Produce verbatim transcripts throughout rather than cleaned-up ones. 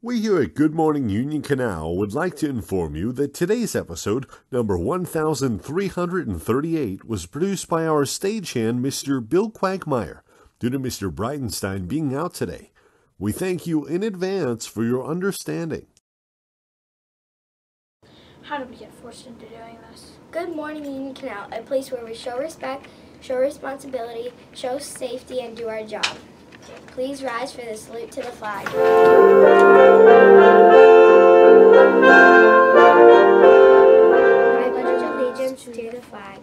We here at Good Morning Union Canal would like to inform you that today's episode, number one thousand three hundred thirty-eight, was produced by our stagehand, Mister Bill Quagmire, due to Mister Breitenstein being out today. We thank you in advance for your understanding. How did we get forced into doing this? Good Morning Union Canal, a place where we show respect, show responsibility, show safety, and do our job. Please rise for the salute to the flag. I pledge allegiance to the flag.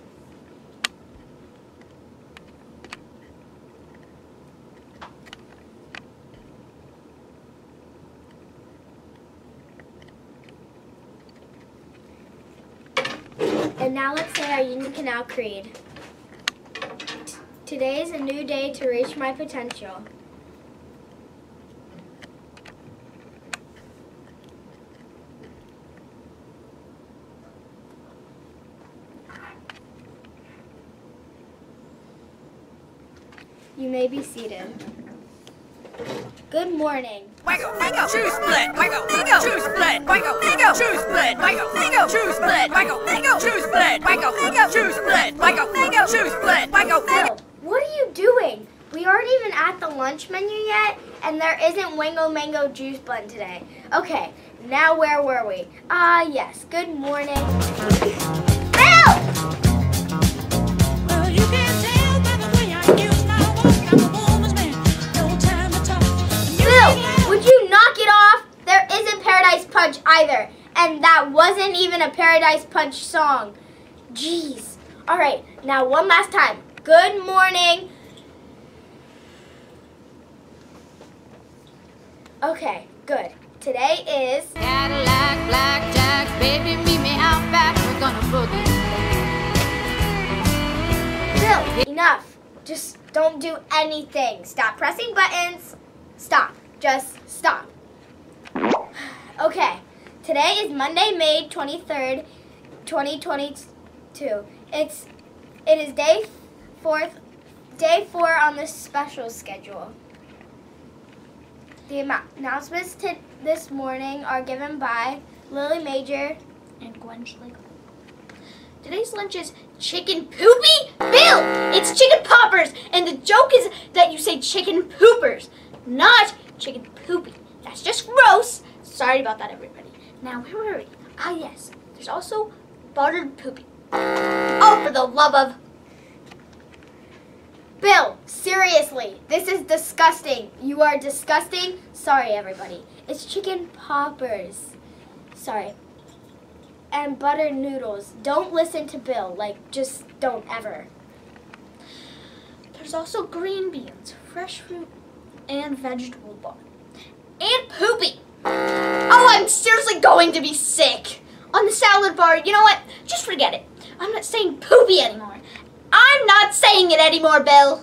And now let's say our Union Canal Creed. Today is a new day to reach my potential. You may be seated. Good morning. Wiggle, wiggle, shoe split, wiggle, wiggle, shoe split, wiggle, wiggle, shoe split, wiggle, wiggle, shoe split, wiggle, wiggle, shoe split, wiggle, wiggle, shoe split, wiggle, wiggle, shoe split, wiggle, wiggle. What are you doing? We aren't even at the lunch menu yet, and there isn't Wingo Mango Juice Blend today. Okay, now where were we? Ah, uh, yes, good morning. Bill! Well, you can tell by the way I use my walk, I'm a woman's man, no time to talk. Bill, would you knock it off? There isn't Paradise Punch either, and that wasn't even a Paradise Punch song. Jeez. All right, now one last time. Good morning. Okay, good. Today is Cadillac, blackjack, baby, meet me out back, we're gonna boogie. Bill, enough. Just don't do anything. Stop pressing buttons. Stop. Just stop. Okay, today is Monday, May twenty-third, twenty twenty-two. It's it is day fourth, day four on this special schedule. The announcements to this morning are given by Lily Major And Gwen Schlegel. Today's lunch is chicken poopy? Bill, it's chicken poppers, and the joke is that you say chicken poopers, not chicken poopy. That's just gross. Sorry about that, everybody. Now, where were we? Ah, yes. There's also buttered poopy. Oh, for the love of... Bill, seriously, this is disgusting. You are disgusting. Sorry, everybody. It's chicken poppers. Sorry. And buttered noodles. Don't listen to Bill. Like, just don't ever. There's also green beans, fresh fruit, and vegetable bar. And poopy. Oh, I'm seriously going to be sick. On the salad bar, you know what? Just forget it. I'm not saying poopy anymore. I'm not saying it anymore, Bill.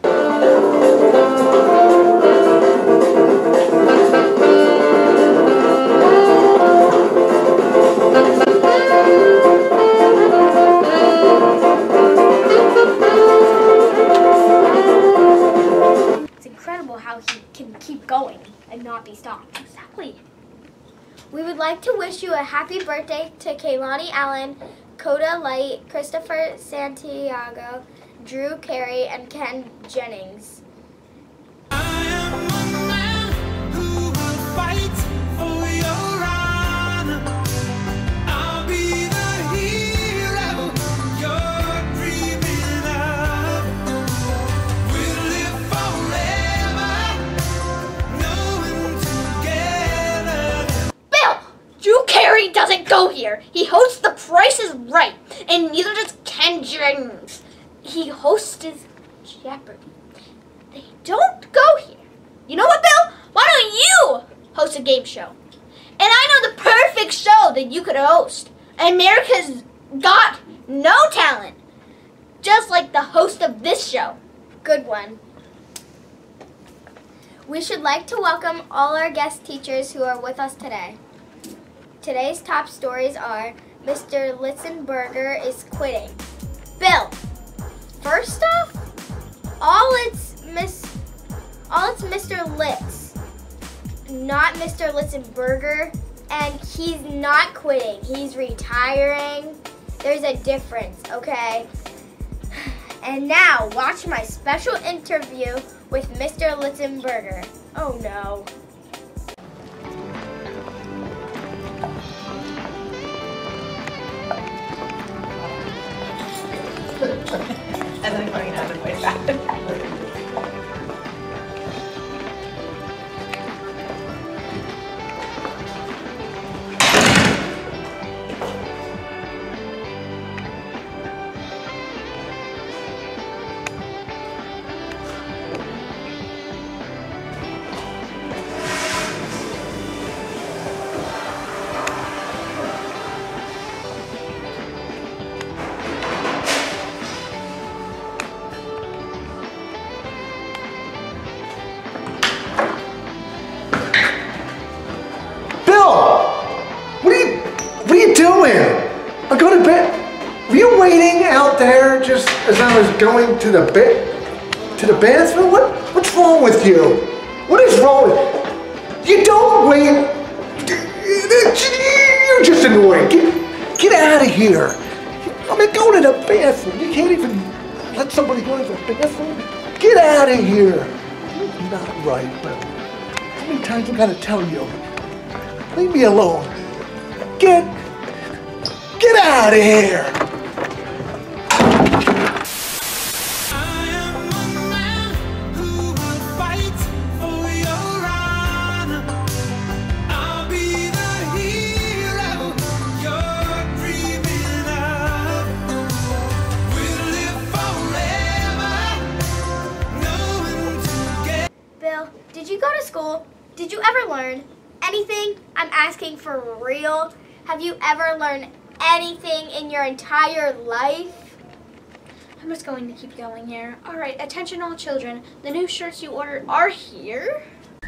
It's incredible how he can keep going and not be stopped. Exactly. We would like to wish you a happy birthday to Kaylani Allen, Coda Light, Christopher Santiago, Drew Carey, and Ken Jennings. I am one man who will fight for your honor. I'll be the hero you're dreaming of. We'll live forever, knowing together. Bill, Drew Carey doesn't go here. He hosts The Price is Right, and neither does Ken Jennings. He hosts Jeopardy. They don't go here. You know what, Bill? Why don't you host a game show? And I know the perfect show that you could host. America's Got No Talent. Just like the host of this show. Good one. We should like to welcome all our guest teachers who are with us today. Today's top stories are Mister Litzenberger is quitting. Bill, first off, all it's Miss all it's Mister Litz. not Mister Litzenberger, and he's not quitting. He's retiring. There's a difference, okay? And now, watch my special interview with Mister Litzenberger. Oh no. And then going out and way back. I go to bed. Were you waiting out there just as I was going to the bed, to the bathroom? What, what's wrong with you? What is wrong with you? You don't wait. You're just annoying. Get, get out of here. I mean, go to the bathroom. You can't even let somebody go to the bathroom. Get out of here. You're not right, but how many times I gotta tell you? Leave me alone. Get, get out of here. I am a man who will fight for your honor. I'll be the hero you're dreaming of. We'll live forever, knowing together. Bill, did you go to school? Did you ever learn anything? I'm asking for real. Have you ever learned anything in your entire life? I'm just going to keep going here. All right, attention all children. The new shirts you ordered are here.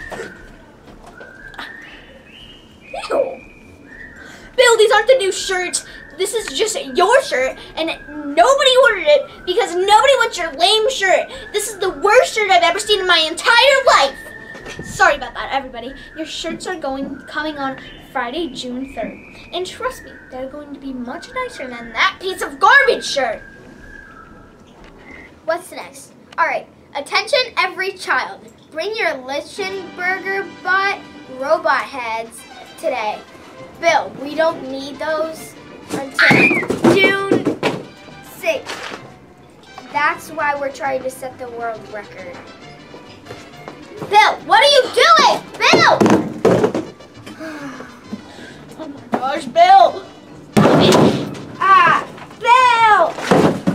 Ew. Bill, these aren't the new shirts. This is just your shirt, and nobody ordered it because nobody wants your lame shirt. This is the worst shirt I've ever seen in my entire life. Sorry about that, everybody. Your shirts are going coming on Friday, June third. And trust me, they're going to be much nicer than that piece of garbage shirt. What's next? All right, attention every child. Bring your Lichtenberger bot robot heads today. Bill, we don't need those until June sixth. That's why we're trying to set the world record. Bill, what are you doing? Bill! Oh my gosh, Bill! Ah, Bill!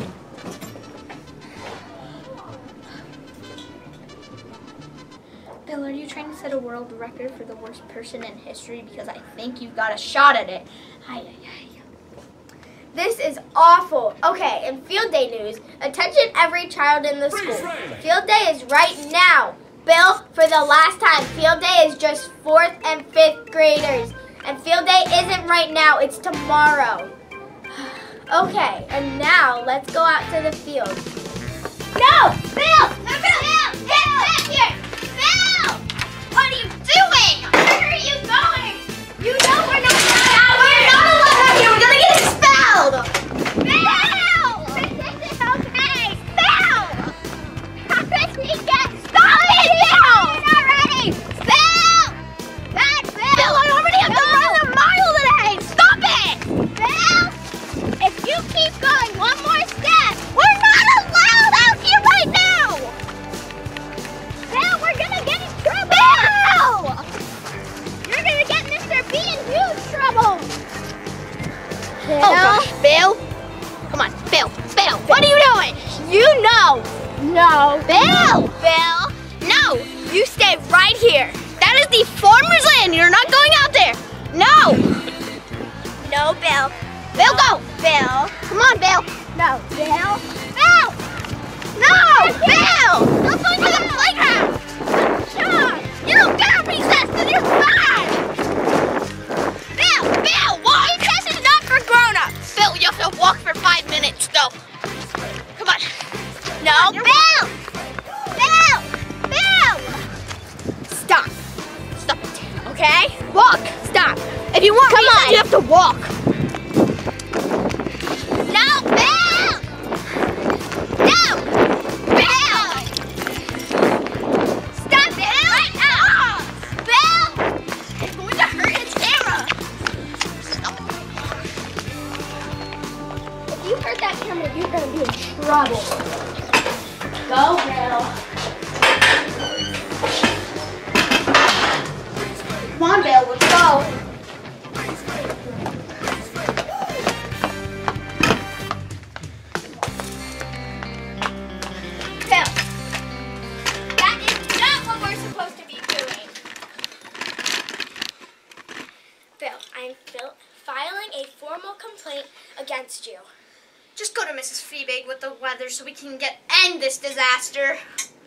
Bill, are you trying to set a world record for the worst person in history? Because I think you've got a shot at it. Ay, ay, ay. This is awful. Okay, in field day news, attention every child in the school. Field day is right now. Bill, for the last time, field day is just fourth and fifth graders. And field day isn't right now, it's tomorrow. Okay, and now let's go out to the field. No! Bill! No, Bill! Bill! Get back here! Bill! What are you doing? Where are you going? You know we're not allowed out here! We're not allowed out here! We're gonna get expelled! Bill! This isn't okay! Bill! How could we get Stop it, Bill! Not ready! Bill! That Bill! Bill, I already have to run a mile today! Stop it! Bill! If you keep going one more step, we're not allowed out here right now! Bill, we're gonna get in trouble! Bill! You're gonna get Mister B in huge trouble! Bill? Oh gosh, Bill? Come on, Bill, Bill, what are you doing? You know! No. Bill! Bill! No! You stay right here. That is the farmer's land. You're not going out there. No! No, Bill. Bill, go! Bill. Come on, Bill. No. Bill? Bill! No! Bill! Don't go to the playground! Sure! You don't get a recess and you're fine! Bill! Bill! Walk! Recess is not for grown-ups! Bill, you have to walk for five minutes, though. Come on. No, Bill! Bill! Bill! Stop. Stop it. okay? Walk. Stop. If you want Come reason, on. you have to walk. No, Bill! No! Bill! Stop it right now! Bill! It's going to hurt his camera. If you hurt that camera, you're going to be in trouble. Go, Bill. Come on, Bill, let's go. Bill, that is not what we're supposed to be doing. Bill, I'm fil- filing a formal complaint against you. Just go to Missus Feebig with the weather so we can get end this disaster.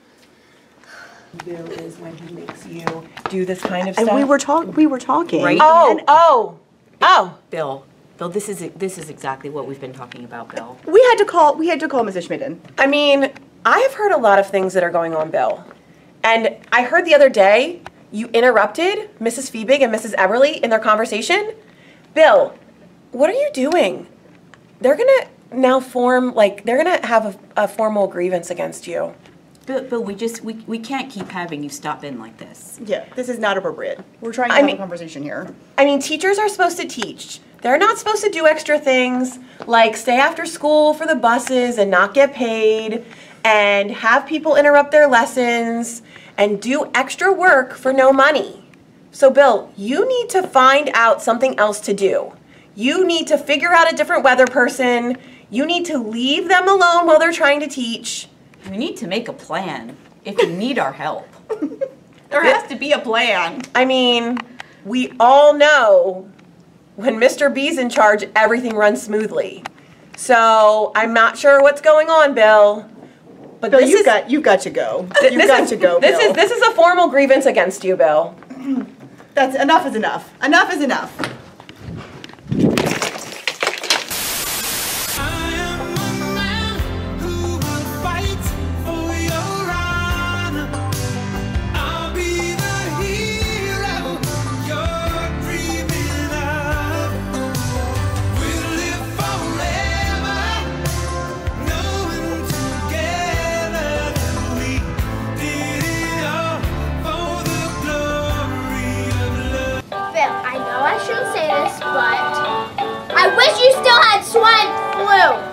Bill is when he makes you do this kind of stuff. And we were talk we were talking. Right? Oh, oh, oh. Bill, Bill, this is this is exactly what we've been talking about, Bill. We had to call we had to call Missus Schmidden. I mean, I have heard a lot of things that are going on, Bill. And I heard the other day you interrupted Missus Feebig and Missus Eberly in their conversation. Bill, what are you doing? They're gonna now form like they're gonna have a, a formal grievance against you. Bill, Bill, we just we, we can't keep having you stop in like this. Yeah, this is not appropriate. We're trying to I have mean- a conversation here. I mean, teachers are supposed to teach. They're not supposed to do extra things like stay after school for the buses and not get paid and have people interrupt their lessons and do extra work for no money. So, Bill, you need to find out something else to do. You need to figure out a different weather person. You need to leave them alone while they're trying to teach. We need to make a plan if you need our help. There has to be a plan. I mean, we all know when Mister B's in charge, everything runs smoothly. So I'm not sure what's going on, Bill. But Bill, this you've is, got you've got to go. th- You've this got is, to go. This Bill. is this is a formal grievance against you, Bill. That's enough is enough. Enough is enough. I am a man who will fight for your honor. I'll be the hero you're dreaming of. We'll live forever, knowing together that we did it all for the glory of love. Phil, I know I shouldn't say this, but I wish you still had swine flu.